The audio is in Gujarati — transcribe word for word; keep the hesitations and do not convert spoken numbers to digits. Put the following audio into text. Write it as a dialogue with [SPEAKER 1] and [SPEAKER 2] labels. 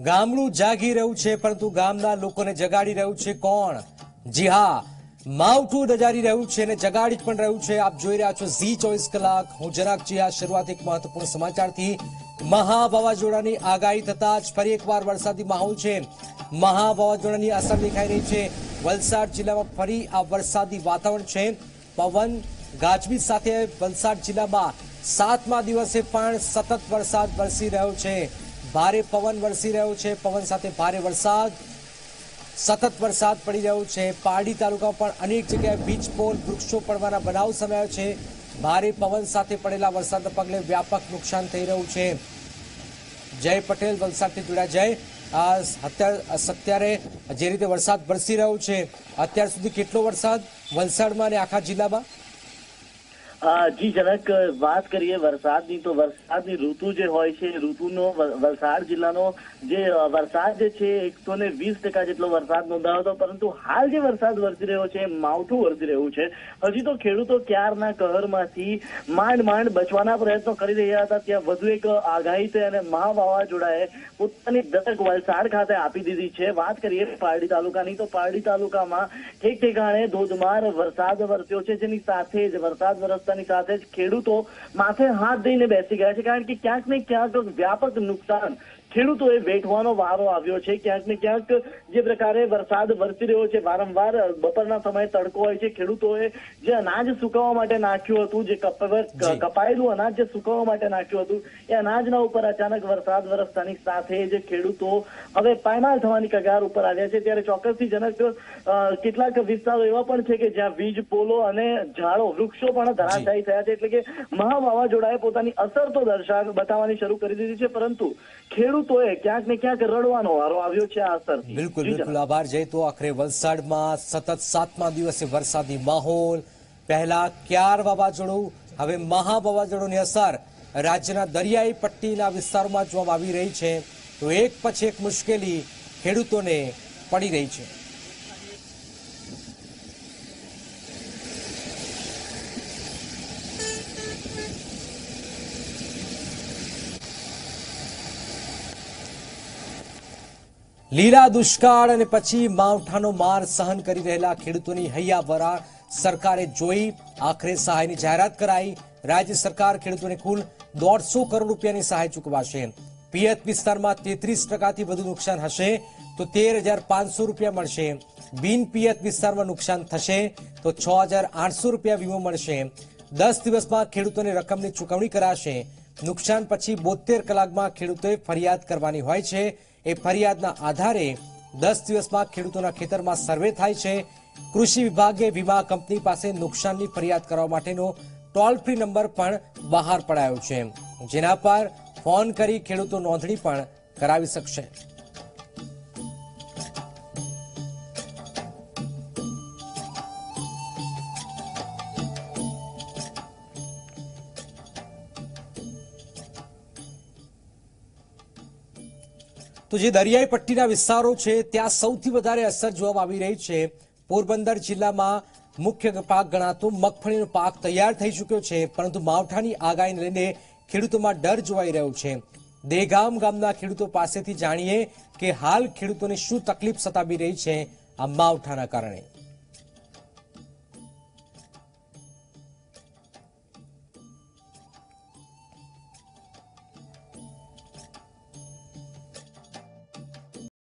[SPEAKER 1] ગામડું જાગી રહ્યું છે, પરંતુ ગામના લોકોને જગાડી રહ્યું છે કોણ? જી હા, માવઠું દજારી રહ્યું છે અને જગાડી પણ રહ્યું છે. આપ જોઈ રહ્યા છો ઝી ચોવીસ કલાક. હું જરાક જી આ શરૂઆત એક મહત્વપૂર્ણ સમાચારથી. મહા વાવાઝોડાની આગાહી થતા જ ફરી એકવાર વરસાદી માહોલ છે. મહા વાવાઝોડાની અસર દેખાઈ રહી છે. વલસાડ જિલ્લામાં ફરી આ વરસાદી વાતાવરણ છે. પવન ગાજવીજ સાથે વલસાડ જિલ્લામાં સાતમા દિવસે પણ સતત વરસાદ વરસી રહ્યો છે. ભારે પવન વરસી રહ્યો છે. પવન સાથે ભારે વરસાદ, સતત વરસાદ પડી રહ્યો છે. પારડી તાલુકામાં પણ અનેક જગ્યાએ વીજ પોલ, વૃક્ષો પડવાના બનાવ સામે છે. ભારે પવન સાથે પડેલા વરસાદના પગલે વ્યાપક નુકસાન થઈ રહ્યું છે. જય પટેલ વલસાડથી જોડાયા. જય, અત્યારે જે રીતે વરસાદ વરસી રહ્યો છે, અત્યાર સુધી કેટલો વરસાદ વલસાડમાં અને આખા જિલ્લામાં?
[SPEAKER 2] જી જનક, વાત કરીએ વરસાદની તો વરસાદની ઋતુ જે હોય છે, ઋતુનો વલસાડ જિલ્લાનો જે વરસાદ જે છે એકસો ને વીસ ટકા જેટલો વરસાદ નોંધાયો હતો. પરંતુ હાલ જે વરસાદ વરસી રહ્યો છે, માવઠું વરસી રહ્યું છે. હજી તો ખેડૂતો ક્યારના કહેરમાંથી માંડ માંડ બચવાના પ્રયત્નો કરી રહ્યા હતા. ત્યાં વધુ એક આગાહી છે અને મહા વાવાઝોડાએ પોતાની દસ્તક વલસાડ ખાતે આપી દીધી છે. વાત કરીએ પારડી તાલુકાની તો પારડી તાલુકામાં ઠેક ઠેકાણે ધોધમાર વરસાદ વરસ્યો છે, જેની સાથે જ વરસાદ વરસતા સાથે જ ખેડૂતો માથે હાથ દઈને બેસી ગયા છે. કારણ કે ક્યાંક ને ક્યાંક વ્યાપક નુકસાન ખેડૂતોએ વેઠવાનો વારો આવ્યો છે. ક્યાંક ને ક્યાંક જે પ્રકારે વરસાદ વરસી રહ્યો છે, વારંવાર બપોરના સમયે તડકો હોય છે, ખેડૂતોએ જે અનાજ સુકવવા માટે નાખ્યું હતું, જે કપાયેલું અનાજ જે સુકવવા માટે નાખ્યું હતું, એ અનાજના ઉપર અચાનક વરસાદ વરસતાની સાથે જ ખેડૂતો હવે પાયમાલ થવાની કગાર ઉપર આવ્યા છે. ત્યારે ચોક્કસથી જનક કેટલાક વિસ્તારો એવા પણ છે કે જ્યાં વીજ પોલો અને ઝાડો, વૃક્ષો પણ ધરાશાયી થયા છે. એટલે કે મહા વાવાઝોડાએ પોતાની અસર તો દર્શાવ બતાવવાની શરૂ કરી દીધી છે, પરંતુ ખેડૂતોએ ક્યાંક ને ક્યાંક રડવાનો વારો આવ્યો છે આ અસર.
[SPEAKER 1] બિલકુલ બિલકુલ આભાર. જય, તો આખરે વલસાડમાં સતત સાતમા દિવસે વરસાદી માહોલ. પહેલા ક્યાર વાવાઝોડું, હવે મહા વાવાઝોડુની અસર રાજ્યના દરિયાઈ પટ્ટીના વિસ્તારોમાં જોવામાં આવી રહી છે. તો એક પછી એક મુશ્કેલી ખેડૂતોને પડી રહી છે. લીલા દુષ્કાળ અને પછી માવઠાનો માર સહન કરી રહેલા ખેડૂતોની હૈયાવરા સરકારે જોઈ. આખરે સહાયની જાહેરાત કરાઈ. રાજ્ય સરકાર ખેડૂતોને કુલ દોઢસો કરોડ રૂપિયાની સહાય ચૂકવાશે. પિયત વિસ્તારમાં તેત્રીસ ટકાથી વધુ નુકસાન હશે તો તેર હજાર પાંચસો રૂપિયા મળશે. બિન પિયત વિસ્તારમાં નુકસાન થશે તો છ હજાર આઠસો રૂપિયા વીમો મળશે. દસ દિવસમાં ખેડૂતોને રકમની ચૂકવણી કરાશે. નુકસાન પછી બોતેર કલાકમાં ખેડૂતોએ ફરિયાદ કરવાની હોય છે. એ ફરિયાદના આધારે દસ દિવસમાં ખેડૂતોના ખેતરમાં સર્વે થાય છે. કૃષિ વિભાગે વીમા કંપની પાસે નુકસાનની ફરિયાદ કરવા માટેનો ટોલ ફ્રી નંબર પણ બહાર પડાયો છે, જેના પર ફોન કરી ખેડૂતો નોંધણી પણ કરાવી શકશે. તો જે દરિયાઈ પટ્ટીના વિસ્તારો છે ત્યાં સૌથી વધારે અસર જોવામાં આવી રહી છે. પોરબંદર જિલ્લામાં મુખ્ય પાક ગણાતો મગફળીનો પાક તૈયાર થઈ ચૂક્યો છે, પરંતુ માવઠાની આગાહીને લઈને ખેડૂતોમાં ડર જોવાઈ રહ્યો છે. દેગામ ગામના ખેડૂતો પાસેથી જાણીએ કે હાલ ખેડૂતોને શું તકલીફ સતાવી રહી છે આ માવઠાના કારણે.